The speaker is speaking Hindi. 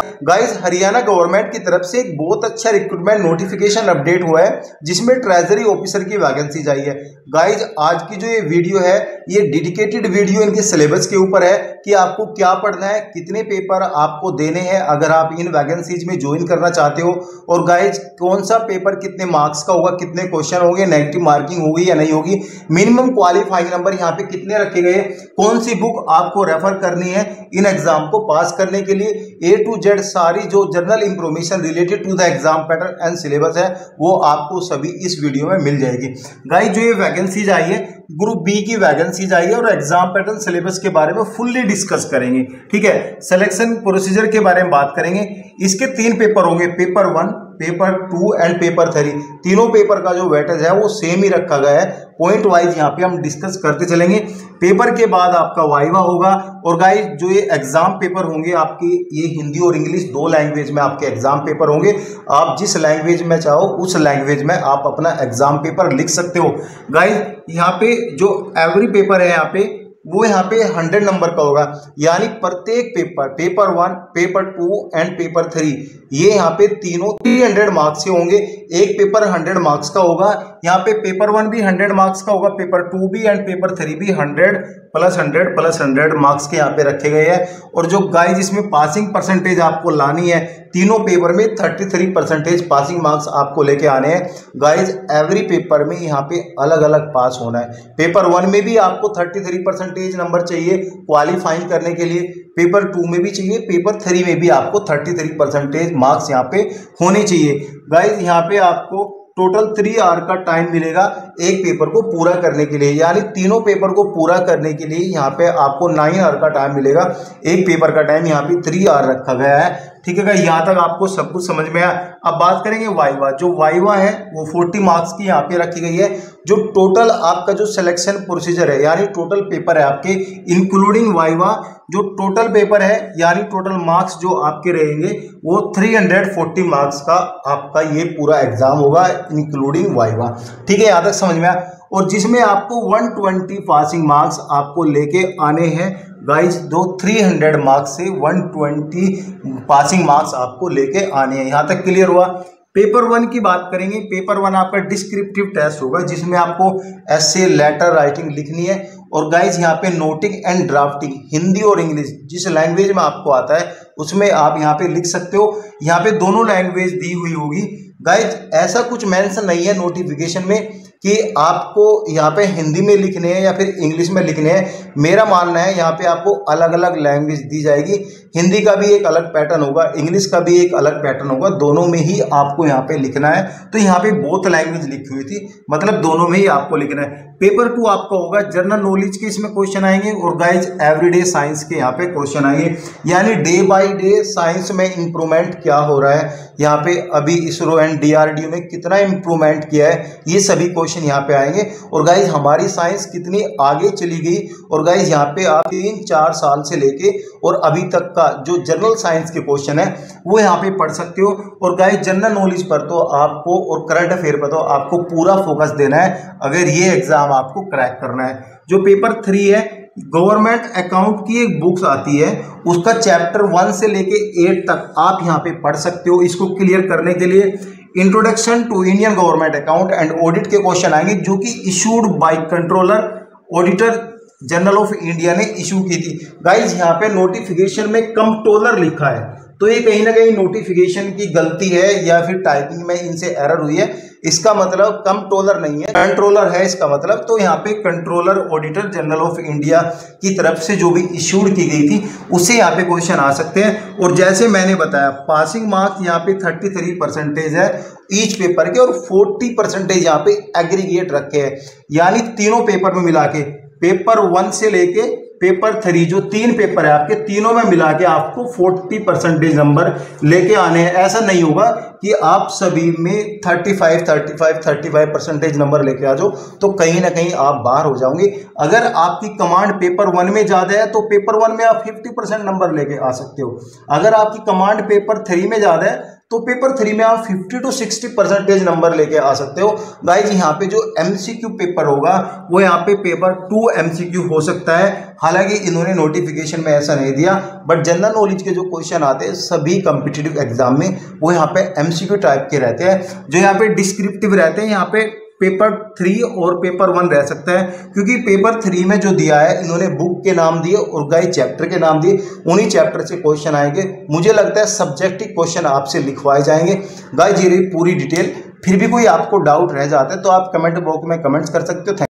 गाइस हरियाणा गवर्नमेंट की तरफ से एक बहुत अच्छा रिक्रूटमेंट नोटिफिकेशन अपडेट हुआ है जिसमें ट्रेजरी ऑफिसर की वैकेंसीज आई है। गाइस आज की जो ये वीडियो है ये डेडिकेटेड वीडियो इनके सिलेबस के ऊपर है कि आपको क्या पढ़ना है, कितने पेपर आपको देने हैं अगर आप इन वैकेंसीज में ज्वाइन करना चाहते हो, और गाइस कौन सा पेपर कितने मार्क्स का होगा, कितने क्वेश्चन होंगे, नेगेटिव मार्किंग होगी या नहीं होगी, मिनिमम क्वालिफाइंग नंबर यहाँ पे कितने रखे गए, कौन सी बुक आपको रेफर करनी है इन एग्जाम को पास करने के लिए, A to Z सारी जो general information related to the exam pattern and syllabus है वो आपको सभी इस वीडियो में मिल जाएगी। गाइस जो ये वैकेंसीज आई है ग्रुप बी की वैकेंसीज आई है और एग्जाम पैटर्न सिलेबस के बारे में फुल्ली डिस्कस करेंगे। ठीक है, सिलेक्शन प्रोसीजर के बारे में बात करेंगे। इसके 3 पेपर होंगे, पेपर 1, पेपर 2 एंड पेपर 3। तीनों पेपर का जो वेटेज है वो सेम ही रखा गया है, पॉइंट वाइज यहाँ पे हम डिस्कस करते चलेंगे। पेपर के बाद आपका वाइवा होगा और गाइस जो ये एग्जाम पेपर होंगे आपकी ये हिंदी और इंग्लिश 2 लैंग्वेज में आपके एग्जाम पेपर होंगे। आप जिस लैंग्वेज में चाहो उस लैंग्वेज में आप अपना एग्जाम पेपर लिख सकते हो। गाइस यहाँ पे जो एवरी पेपर है यहाँ पे वो यहाँ पे 100 नंबर का होगा, यानी प्रत्येक paper, paper 1, paper 2 and paper 3 ये यहाँ पे तीनों 300 मार्क्स के होंगे। एक पेपर 100 मार्क्स का होगा, यहाँ पे पेपर 1 भी 100 मार्क्स का होगा, पेपर 2 भी एंड पेपर 3 भी 100 प्लस 100 प्लस 100 मार्क्स के यहाँ पे रखे गए हैं। और जो गाइस इसमें पासिंग परसेंटेज आपको लानी है, तीनों पेपर में 33% पासिंग मार्क्स आपको लेके आने हैं। गाइस एवरी पेपर में यहाँ पे अलग अलग पास होना है। पेपर 1 में भी आपको 33% नंबर चाहिए क्वालिफाइंग करने के लिए, पेपर 2 में भी चाहिए, पेपर 3 में भी आपको 33% मार्क्स यहाँ पे होने चाहिए। गाइस यहाँ पे आपको टोटल 3 आवर का टाइम मिलेगा एक पेपर को पूरा करने के लिए, यानी तीनों पेपर को पूरा करने के लिए यहाँ पे आपको 9 आवर का टाइम मिलेगा। एक पेपर का टाइम यहाँ पे 3 आवर रखा गया है। ठीक है, यहाँ तक आपको सब कुछ समझ में आया। अब बात करेंगे वाइवा। जो वाइवा है वो 40 मार्क्स की यहाँ पे रखी गई है। जो टोटल आपका जो सिलेक्शन प्रोसीजर है यानी टोटल पेपर है आपके इंक्लूडिंग वाइवा, जो टोटल पेपर है यानी टोटल मार्क्स जो आपके रहेंगे वो 340 मार्क्स का आपका ये पूरा एग्जाम होगा इंक्लूडिंग वाइवा। ठीक है, यहाँ तक समझ में आया। और जिसमें आपको 120 पासिंग मार्क्स आपको लेके आने हैं गाइस, 300 मार्क्स से 120 पासिंग मार्क्स आपको लेके आने हैं। यहाँ तक क्लियर हुआ। पेपर 1 की बात करेंगे। पेपर 1 आपका डिस्क्रिप्टिव टेस्ट होगा जिसमें आपको एसे, लेटर राइटिंग लिखनी है। और गाइज यहाँ पे नोटिंग एंड ड्राफ्टिंग हिंदी और इंग्लिश जिस लैंग्वेज में आपको आता है उसमें आप यहाँ पे लिख सकते हो। यहाँ पे दोनों लैंग्वेज दी हुई होगी। गाइज ऐसा कुछ मेंशन नहीं है नोटिफिकेशन में कि आपको यहाँ पे हिंदी में लिखने हैं या फिर इंग्लिश में लिखने हैं। मेरा मानना है यहाँ पे आपको अलग अलग लैंग्वेज दी जाएगी। हिंदी का भी एक अलग पैटर्न होगा, इंग्लिश का भी एक अलग पैटर्न होगा, दोनों में ही आपको यहाँ पे लिखना है। तो यहाँ पे बोथ लैंग्वेज लिखी हुई थी, मतलब दोनों में ही आपको लिखना है। पेपर 2 आपका होगा जनरल नॉलेज के, इसमें क्वेश्चन आएंगे। और गाइज एवरीडे साइंस के यहाँ पे क्वेश्चन आएंगे, यानी डे बाय डे साइंस में इंप्रूवमेंट क्या हो रहा है, यहाँ पे अभी इसरो एंड DRDO ने कितना इंप्रूवमेंट किया है, ये सभी क्वेश्चन यहाँ पे आएंगे। और गाइज हमारी साइंस कितनी आगे चली गई। और गाइज यहाँ पे आप 3-4 साल से लेके और अभी तक का जो जनरल साइंस के क्वेश्चन है वो यहाँ पे पढ़ सकते हो। और गाइज जनरल नॉलेज पर तो आपको और करंट अफेयर पर तो आपको पूरा फोकस देना है अगर ये एग्जाम आपको क्रैक करना है। जो पेपर 3 है गवर्नमेंट अकाउंट की एक बुक्स आती है, उसका चैप्टर 1 से लेके 8 तक आप यहाँ पे पढ़ सकते हो। इसको क्लियर करने के लिए introduction to Indian government account and audit के क्वेश्चन आएंगे जो कि issued by controller auditor general of India ने इशू की थी। गाइज यहाँ पे नोटिफिकेशन में कंट्रोलर लिखा है, तो ये कहीं ना कहीं नोटिफिकेशन की गलती है या फिर टाइपिंग में इनसे एरर हुई है। इसका मतलब कंट्रोलर नहीं है, कंट्रोलर है इसका मतलब। तो यहाँ पे controller auditor general of India की तरफ से जो भी इशूड की गई थी उससे यहाँ पे क्वेश्चन आ सकते हैं। और जैसे मैंने बताया पासिंग मार्क्स यहाँ पे 33% है ईच पेपर के, और 40% यहाँ पे एग्रीगेट रखे हैं, यानी तीनों पेपर में मिला के पेपर 1 से लेके पेपर 3 जो 3 पेपर है आपके, तीनों में मिला के आपको 40% नंबर लेके आने हैं। ऐसा नहीं होगा कि आप सभी में 35% नंबर लेके आ जाओ, तो कहीं ना कहीं आप बाहर हो जाओगे। अगर आपकी कमांड पेपर 1 में ज़्यादा है तो पेपर 1 में आप 50% नंबर लेके आ सकते हो। अगर आपकी कमांड पेपर 3 में ज़्यादा है तो पेपर 3 में आप 50 to 60% नंबर लेके आ सकते हो। गाइज यहाँ पे जो MCQ पेपर होगा वो यहाँ पे पेपर 2 MCQ हो सकता है, हालांकि इन्होंने नोटिफिकेशन में ऐसा नहीं दिया, बट जनरल नॉलेज के जो क्वेश्चन आते हैं सभी कॉम्पिटिटिव एग्जाम में वो यहाँ पे MCQ टाइप के रहते हैं। जो यहाँ पे डिस्क्रिप्टिव रहते हैं यहाँ पे पेपर 3 और पेपर 1 रह सकता है, क्योंकि पेपर 3 में जो दिया है इन्होंने बुक के नाम दिए और गाइस चैप्टर के नाम दिए, उन्हीं चैप्टर से क्वेश्चन आएंगे। मुझे लगता है सब्जेक्टिव क्वेश्चन आपसे लिखवाए जाएंगे। गाइस ये रही पूरी डिटेल। फिर भी कोई आपको डाउट रह जाता है तो आप कमेंट बॉक्स में कमेंट्स कर सकते हो।